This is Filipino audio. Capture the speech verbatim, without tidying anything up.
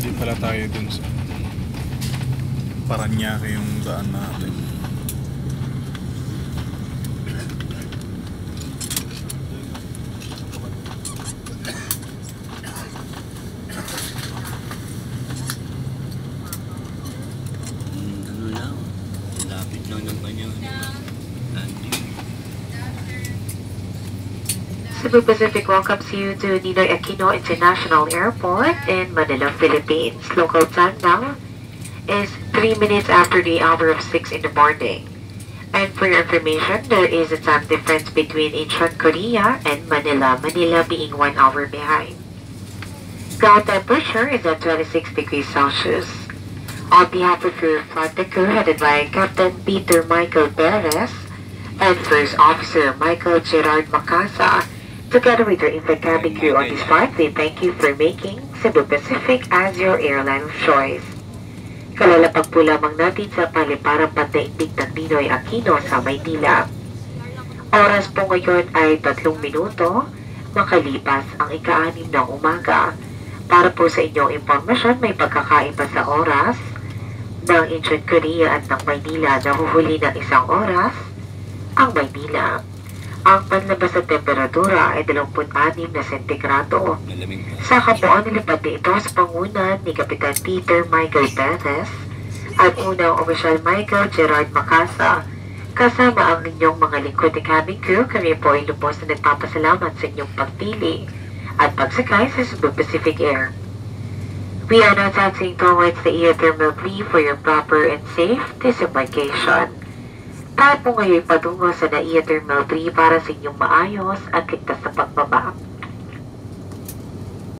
Hindi pala tayo dun sa Paranaque yung daan natin. Cebu Pacific welcomes you to Ninoy Aquino International Airport in Manila, Philippines. Local time now is three minutes after the hour of six in the morning. And for your information, there is a time difference between Incheon, Korea and Manila, Manila being one hour behind. Ground temperature is at twenty-six degrees Celsius. On behalf of your flight crew headed by Captain Peter Michael Perez and First Officer Michael Gerard Macasa, together with your infant cabin crew on this flight, we thank you for making Cebu Pacific as your airline of choice. Kalalapag po lamang natin sa paliparang pandaigdig ng Ninoy Aquino sa Maynila. Oras po ngayon ay tatlong minuto, makalipas ang ika-anim ng umaga. Para po sa inyong impormasyon, may pagkakaiba sa oras ng Incheon, Korea at ng Maynila na huhuli ng isang oras ang Maynila. Ang panlabas na temperatura ay dalawampu't-anim na sentigrado. Sa kabuuan nilipad ito sa pangunan ni Kapitan Peter Michael Perez at unang opisyal Michael Gerard Macasa. Kasama ang inyong mga lingkod na cabin crew, kami po ay lubos na nagpapasalamat sa inyong pagpili at pagsakay sa Cebu Pacific Air. We are now taxiing towards the Air Terminal three for your proper and safe disembarkation. Tayo po ngayon patungo sa N A I A Terminal three para sa inyong maayos at ligtas na pagbaba.